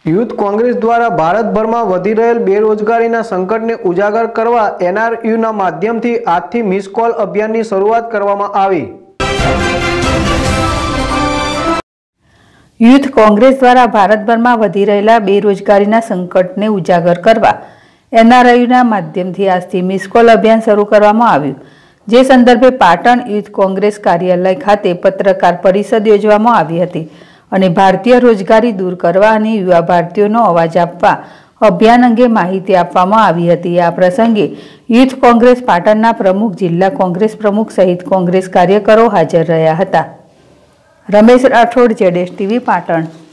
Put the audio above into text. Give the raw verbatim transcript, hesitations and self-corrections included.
Youth Congress દ્વારા ભારતભરમાં વધી રહેલ બેરોજગારીના સંકટને ઉજાગર કરવા એનઆરયુના માધ્યમથી આજથી મિસ કોલ અભિયાનની શરૂઆત કરવામાં આવી। યુથ કોંગ્રેસ દ્વારા ભારતભરમાં વધી રહેલા બેરોજગારીના સંકટને ઉજાગર કરવા એનઆરયુના માધ્યમથી આજથી મિસ કોલ અભિયાન શરૂ કરવામાં આવ્યું, જે સંદર્ભે પાટણ યુથ કોંગ્રેસ કાર્યાલય ખાતે પત્રકાર પરિષદ યોજવામાં આવી હતી અને ભારતીય રોજગારી દૂર કરવા અને યુવા ભારતીયોનો અવાજ આપવા અભિયાન અંગે માહિતી આપવામાં આવી હતી। આ પ્રસંગે યુથ કોંગ્રેસ પાટણના પ્રમુખ, જિલ્લા કોંગ્રેસ પ્રમુખ સહિત કોંગ્રેસ કાર્યકરો હાજર રહ્યા હતા। રમેશ રાઠોડ, જેડેશ ટીવી, પાટણ।